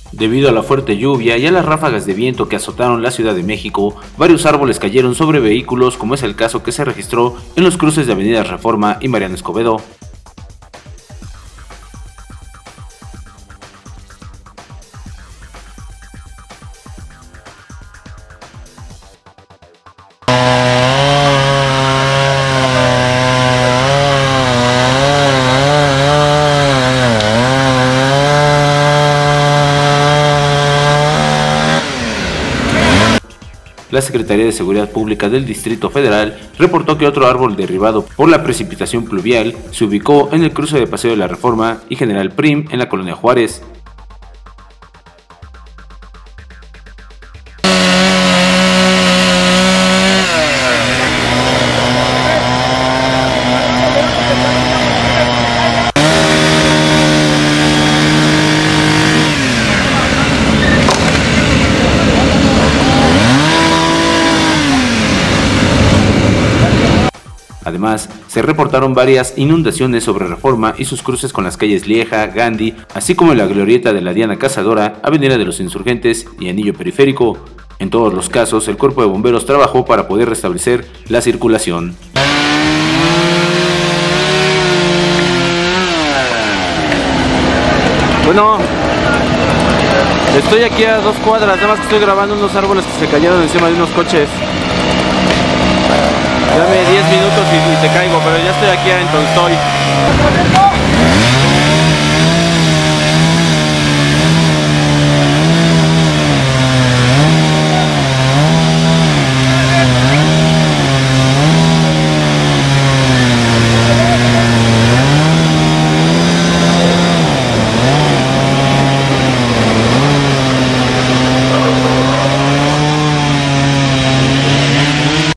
Debido a la fuerte lluvia y a las ráfagas de viento que azotaron la Ciudad de México, varios árboles cayeron sobre vehículos, como es el caso que se registró en los cruces de Avenida Reforma y Mariano Escobedo. La Secretaría de Seguridad Pública del Distrito Federal reportó que otro árbol derribado por la precipitación pluvial se ubicó en el cruce de Paseo de la Reforma y General Prim en la Colonia Juárez. Además, se reportaron varias inundaciones sobre Reforma y sus cruces con las calles Lieja, Gandhi, así como en la glorieta de la Diana Cazadora, Avenida de los Insurgentes y Anillo Periférico. En todos los casos, el Cuerpo de Bomberos trabajó para poder restablecer la circulación. Bueno, estoy aquí a 2 cuadras, nada más que estoy grabando unos árboles que se cayeron encima de unos coches. Dame 10 minutos y te caigo, pero ya estoy aquí en donde estoy.